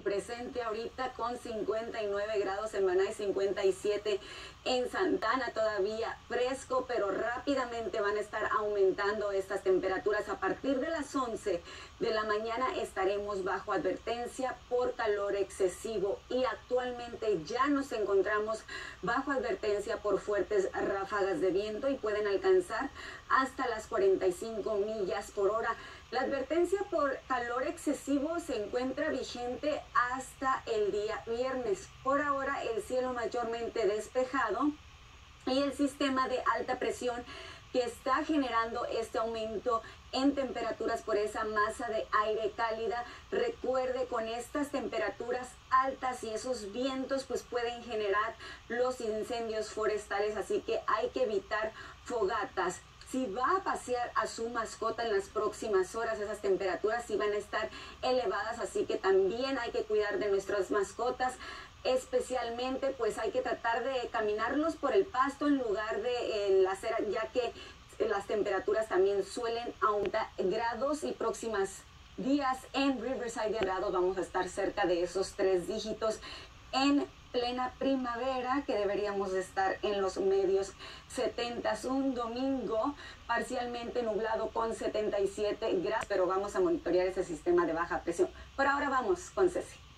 presente ahorita con 59 grados en Maná y 57 en Santana, todavía fresco, pero rápidamente van a estar aumentando estas temperaturas. A partir de las 11 de la mañana estaremos bajo advertencia por calor excesivo y actualmente ya nos encontramos bajo advertencia por fuertes ráfagas de viento y pueden alcanzar hasta las 45 millas por hora. La advertencia por calor excesivo se encuentra vigente hasta el día viernes. Por ahora el cielo mayormente despejado y el sistema de alta presión que está generando este aumento en temperaturas por esa masa de aire cálida. Recuerde, con estas temperaturas altas y esos vientos pues pueden generar los incendios forestales, así que hay que evitar fogatas. Si va a pasear a su mascota en las próximas horas, esas temperaturas sí van a estar elevadas, así que también hay que cuidar de nuestras mascotas. Especialmente pues hay que tratar de caminarlos por el pasto en lugar de la acera, ya que las temperaturas también suelen aumentar grados y próximas días en Riverside grados vamos a estar cerca de esos 3 dígitos en plena primavera, que deberíamos estar en los medios 70. Un domingo parcialmente nublado con 77 grados, pero vamos a monitorear ese sistema de baja presión. Por ahora vamos con Ceci.